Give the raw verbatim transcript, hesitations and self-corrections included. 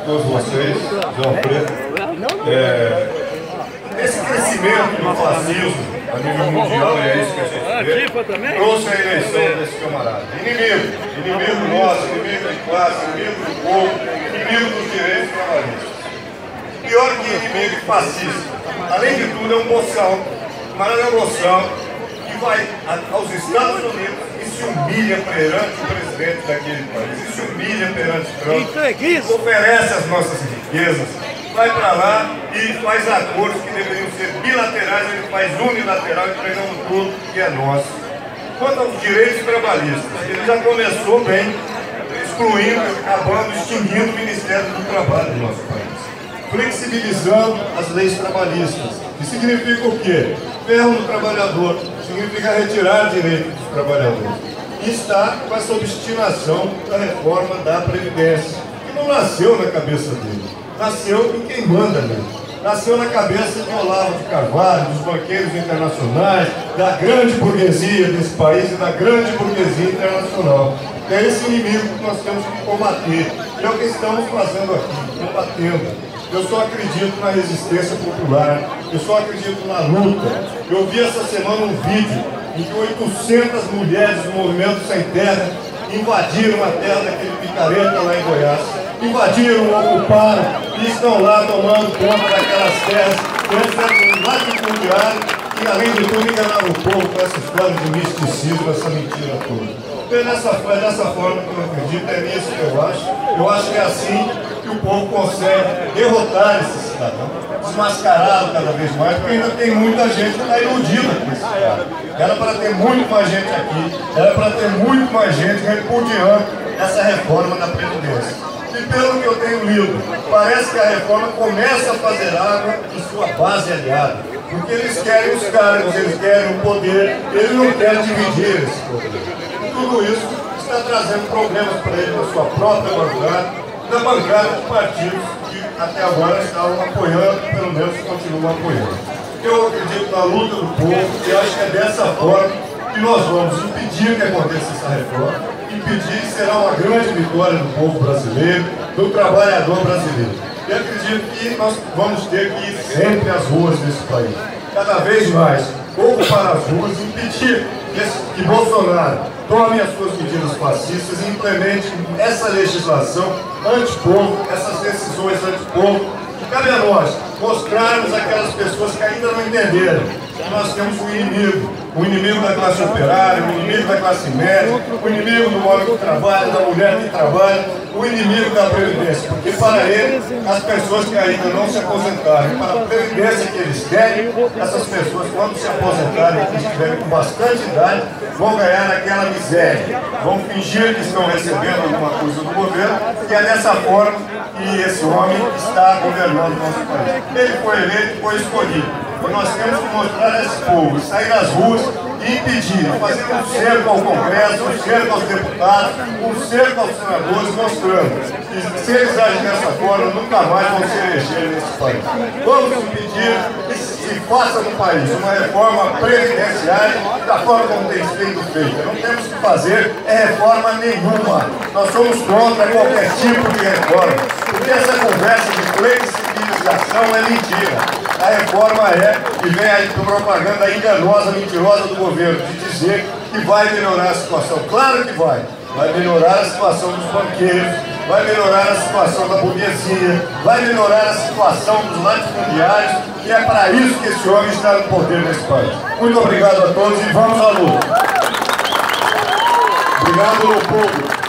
todos vocês, João Preto. É, esse crescimento do fascismo a nível mundial, e é isso que a gente vê, trouxe a eleição desse camarada. Inimigo, inimigo nosso, inimigo de classe, inimigo do povo, inimigo dos direitos trabalhistas. Pior que inimigo fascista. Além de tudo, é um moção, mas é uma moção que vai aos Estados Unidos e se humilha perante o presidente daquele país, e se humilha perante Trump, oferece as nossas riquezas, vai para lá e faz acordos que deveriam ser bilaterais, ele faz unilateral, entregando tudo que é nosso. Quanto aos direitos trabalhistas, ele já começou bem, excluindo, acabando, extinguindo o Ministério do Trabalho do nosso país, flexibilizando as leis trabalhistas, que significa o quê? Ferro no trabalhador, significa retirar direitos dos trabalhadores. E está com essa obstinação da reforma da Previdência, que não nasceu na cabeça dele, nasceu em quem manda nele. Nasceu na cabeça de Olavo de Carvalho, dos banqueiros internacionais, da grande burguesia desse país e da grande burguesia internacional. É esse inimigo que nós temos que combater. E é o que estamos fazendo aqui, combatendo. Eu só acredito na resistência popular, eu só acredito na luta. Eu vi essa semana um vídeo em que oitocentas mulheres do Movimento Sem Terra invadiram a terra daquele picareta lá em Goiás. Invadiram, ocuparam e estão lá tomando conta daquelas terras. Eles eram um latifundiário e, além de tudo, enganaram o povo com essa história de misticismo, essa mentira toda. É dessa, é dessa forma que eu acredito, é nisso que eu acho. Eu acho que é assim que o povo consegue derrotar esse cidadão, desmascará-lo cada vez mais, porque ainda tem muita gente que está iludida com esse cara. Era para ter muito mais gente aqui, era para ter muito mais gente repudiando essa reforma da Previdência. E pelo que eu tenho lido, parece que a reforma começa a fazer água em sua base aliada, porque eles querem os cargos, eles querem o poder, eles não querem dividir esse poder. Tudo isso está trazendo problemas para ele na sua própria bancada, na bancada de partidos que até agora estavam apoiando, pelo menos continuam apoiando. Eu acredito na luta do povo e acho que é dessa forma que nós vamos impedir que aconteça essa reforma. Impedir será uma grande vitória do povo brasileiro, do trabalhador brasileiro. E acredito que nós vamos ter que ir sempre às ruas desse país, cada vez mais, ou para as ruas, impedir que Bolsonaro tome as suas medidas fascistas e implemente essa legislação antipovo, essas decisões antipovo. E cabe a nós mostrarmos aquelas pessoas que ainda não entenderam que nós temos um inimigo, o inimigo da classe operária, o inimigo da classe média, o inimigo do homem que trabalha, da mulher que trabalha, o inimigo da Previdência, porque para ele, as pessoas que ainda não se aposentaram, para a Previdência que eles querem, essas pessoas, quando se aposentarem e estiverem com bastante idade, vão ganhar naquela miséria, vão fingir que estão recebendo alguma coisa do governo, e é dessa forma que esse homem está governando o nosso país. Ele foi eleito, foi escolhido. E nós temos que mostrar a esse povo, sair nas ruas e impedir, fazer um cerco ao Congresso, um cerco aos deputados, um cerco aos senadores, mostrando que se eles agem dessa forma, nunca mais vão se eleger nesse país. Vamos impedir que se faça no país uma reforma previdenciária da forma como tem sido feita. Não temos que fazer é reforma nenhuma. Nós somos contra qualquer tipo de reforma, porque essa conversa de flexibilização é mentira. A reforma é, e vem a propaganda enganosa, mentirosa do governo, de dizer que vai melhorar a situação. Claro que vai. Vai melhorar a situação dos banqueiros, vai melhorar a situação da burguesia, vai melhorar a situação dos latifundiários, e é para isso que esse homem está no poder nesse país. Muito obrigado a todos e vamos à luta. Obrigado ao povo.